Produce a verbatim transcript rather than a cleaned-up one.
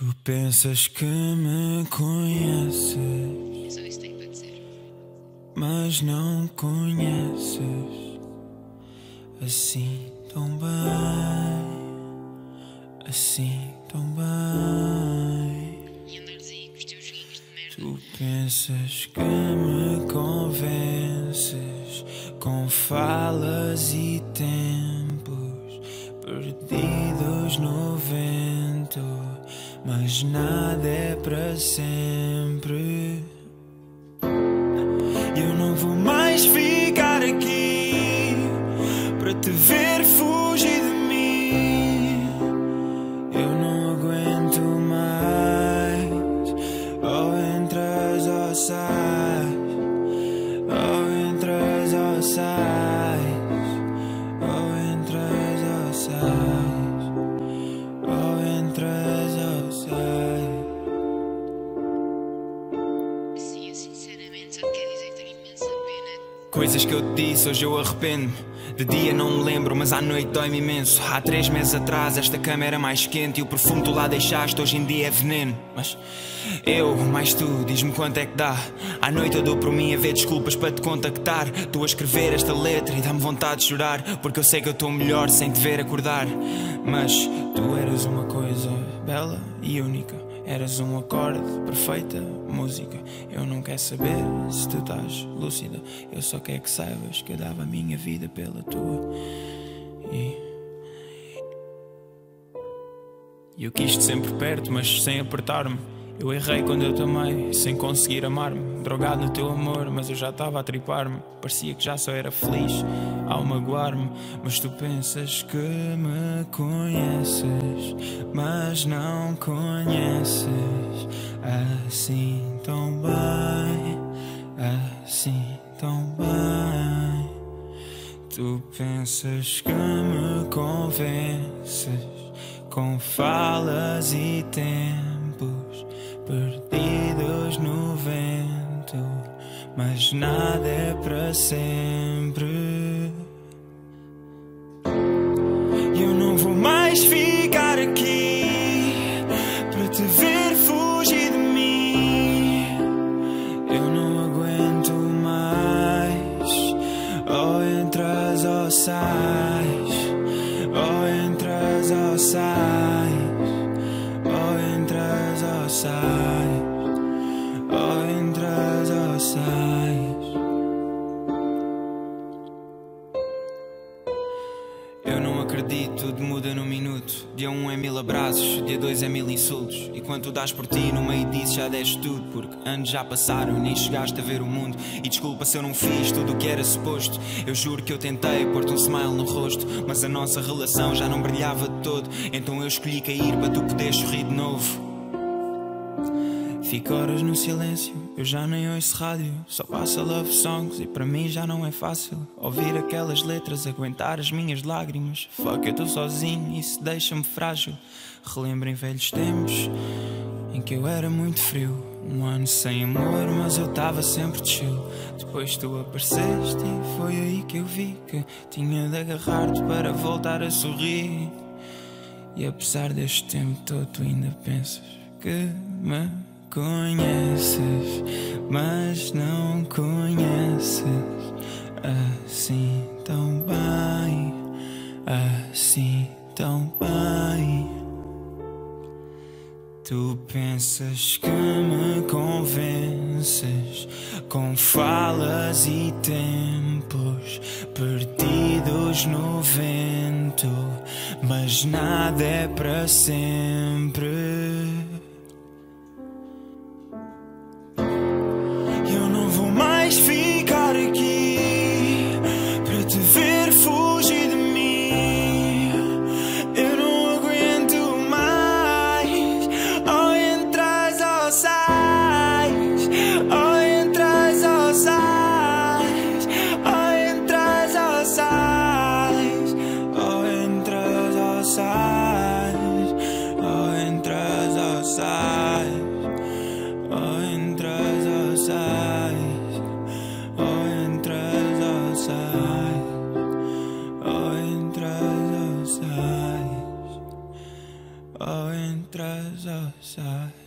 Tu pensas que me conheces, É só isso que tenho para dizer. mas não conheces assim tão bem, assim tão bem. E andares aí com os teus joguinhos de merda. Tu pensas que me convences com falas e tempos perdidos no vento, mas nada é para sempre. Eu não vou mais ficar aqui para te ver fugir de mim. Eu não aguento mais. Ou entras ou sais, ou entras ou sais, ou entras ou sais, ou entras ou sais. Sim, eu sinceramente só te quero dizer que tenho imensa pena. Coisas que eu te disse, hoje eu arrependo. De dia não me lembro, mas à noite dói-me imenso. Há três meses atrás esta cama era mais quente e o perfume tu lá deixaste hoje em dia é veneno. Mas eu, mais tu, diz-me quanto é que dá. À noite eu dou por mim a ver desculpas para te contactar. Tu a escrever esta letra e dá-me vontade de chorar, porque eu sei que eu estou melhor sem te ver acordar. Mas tu eras uma coisa bela e única. Eras um acorde, perfeita música. Eu não quero saber se tu estás lúcida. Eu só quero que saibas que eu dava a minha vida pela tua. E eu quis-te sempre perto, mas sem apertar-me. Eu errei quando eu te amei, sem conseguir amar-me. Drogado no teu amor, mas eu já estava a tripar-me. Parecia que já só era feliz ao magoar-me. Mas tu pensas que me conheces, mas não conheces assim tão bem, assim tão bem. Tu pensas que me convences com falas e tempos perdidos no vento, mas nada é para sempre. Eu não vou mais ficar aqui para te ver fugir de mim. Eu não aguento mais. Ou entras ou sais, ou entras ou sais, ou entras ou sais, ou entras ou sais. Eu não acredito, tudo muda num minuto. Dia um é mil abraços, dia dois é mil insultos. E quando tu dás por ti, no meio disso já deste tudo. Porque anos já passaram, nem chegaste a ver o mundo. E desculpa se eu não fiz tudo o que era suposto. Eu juro que eu tentei pôr-te um smile no rosto, mas a nossa relação já não brilhava de todo. Então eu escolhi cair para tu poderes sorrir de novo. Fico horas no silêncio, eu já nem ouço rádio. Só passa love songs e para mim já não é fácil ouvir aquelas letras, aguentar as minhas lágrimas. Fuck, eu estou sozinho, isso deixa-me frágil. Relembro em velhos tempos em que eu era muito frio. Um ano sem amor, mas eu estava sempre chill. Depois tu apareceste e foi aí que eu vi que tinha de agarrar-te para voltar a sorrir. E apesar deste tempo todo tu ainda pensas que me conheces, mas não conheces assim tão bem, assim tão bem. Tu pensas que me convences com falas e tempos perdidos no vento, mas nada é para sempre. Eu não vou mais ficar aqui para te ver fugir de mim. Eu não aguento mais. Ou entras ou sais, ou entras ou sais, ou entras ou sais, ou entras ou sais, ou entras ou sais. Ou entras ou sais.